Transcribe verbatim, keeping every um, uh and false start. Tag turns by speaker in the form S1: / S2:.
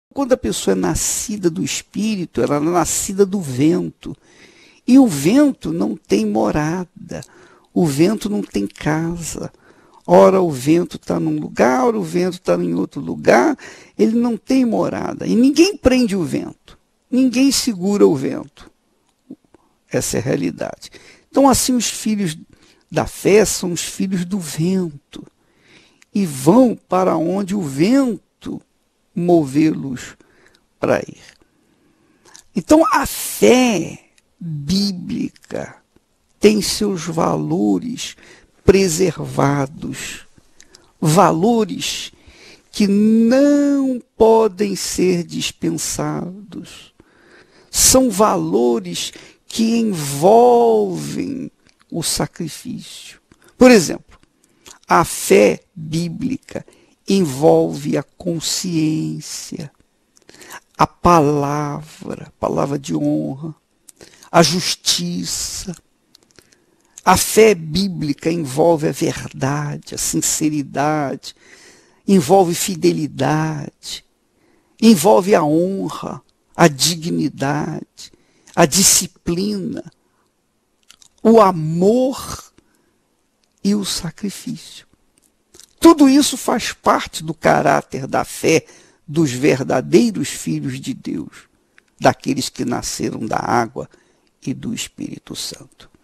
S1: Quando a pessoa é nascida do Espírito, ela é nascida do vento. E o vento não tem morada, o vento não tem casa. Ora o vento está num lugar, ora o vento está em outro lugar, ele não tem morada. E ninguém prende o vento, ninguém segura o vento. Essa é a realidade. Então assim os filhos da fé são os filhos do vento. E vão para onde o vento movê-los para ir. Então a fé bíblica tem seus valores preservados, valores que não podem ser dispensados. São valores que envolvem o sacrifício. Por exemplo, a fé bíblica envolve a consciência, a palavra, a palavra de honra, a justiça. A fé bíblica envolve a verdade, a sinceridade, envolve fidelidade, envolve a honra, a dignidade, a disciplina, o amor e o sacrifício. Tudo isso faz parte do caráter da fé dos verdadeiros filhos de Deus, daqueles que nasceram da água e do Espírito Santo.